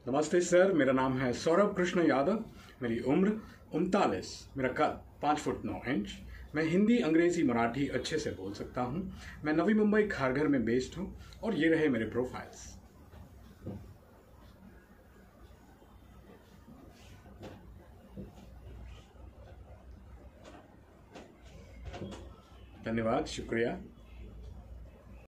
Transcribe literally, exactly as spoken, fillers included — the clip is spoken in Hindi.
नमस्ते सर, मेरा नाम है सौरभ कृष्ण यादव। मेरी उम्र उनतालीस, मेरा कद पाँच फुट नौ इंच। मैं हिंदी, अंग्रेजी, मराठी अच्छे से बोल सकता हूँ। मैं नवी मुंबई खारघर में बेस्ड हूँ और ये रहे मेरे प्रोफाइल्स। धन्यवाद, शुक्रिया।